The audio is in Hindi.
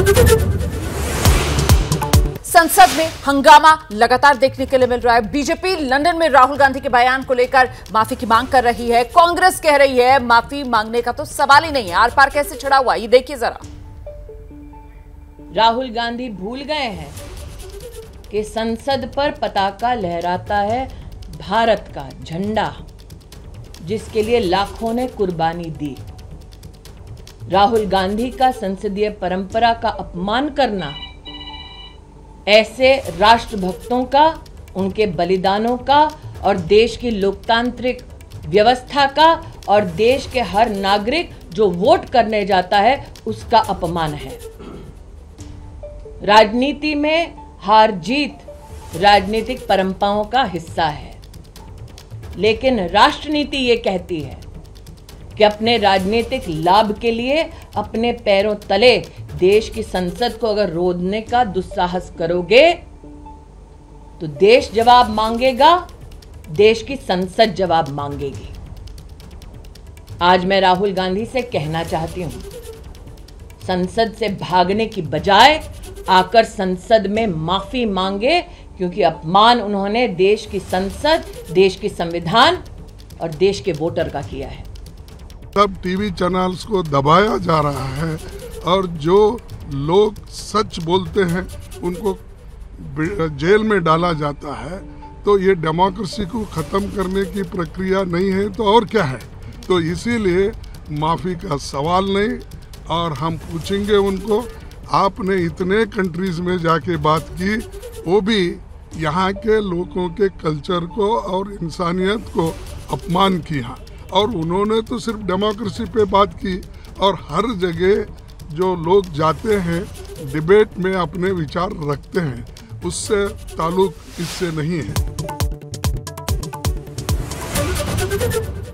संसद में हंगामा लगातार देखने के लिए मिल रहा है। बीजेपी लंदन में राहुल गांधी के बयान को लेकर माफी की मांग कर रही है। कांग्रेस कह रही है माफी मांगने का तो सवाल ही नहीं है, आर पार कैसे छड़ा हुआ, ये देखिए जरा। राहुल गांधी भूल गए हैं कि संसद पर पताका लहराता है भारत का झंडा, जिसके लिए लाखों ने कुर्बानी दी। राहुल गांधी का संसदीय परंपरा का अपमान करना ऐसे राष्ट्रभक्तों का, उनके बलिदानों का और देश की लोकतांत्रिक व्यवस्था का और देश के हर नागरिक जो वोट करने जाता है उसका अपमान है। राजनीति में हार जीत राजनीतिक परंपराओं का हिस्सा है, लेकिन राष्ट्रनीति ये कहती है कि अपने राजनीतिक लाभ के लिए अपने पैरों तले देश की संसद को अगर रोधने का दुस्साहस करोगे तो देश जवाब मांगेगा, देश की संसद जवाब मांगेगी। आज मैं राहुल गांधी से कहना चाहती हूं, संसद से भागने की बजाय आकर संसद में माफी मांगे, क्योंकि अपमान उन्होंने देश की संसद, देश की संविधान और देश के वोटर का किया है। सब टीवी चैनल्स को दबाया जा रहा है और जो लोग सच बोलते हैं उनको जेल में डाला जाता है। तो ये डेमोक्रेसी को ख़त्म करने की प्रक्रिया नहीं है तो और क्या है। तो इसीलिए माफ़ी का सवाल नहीं, और हम पूछेंगे उनको, आपने इतने कंट्रीज़ में जाके बात की, वो भी यहाँ के लोगों के कल्चर को और इंसानियत को अपमान किया, और उन्होंने तो सिर्फ डेमोक्रेसी पे बात की। और हर जगह जो लोग जाते हैं डिबेट में अपने विचार रखते हैं, उससे ताल्लुक इससे नहीं है।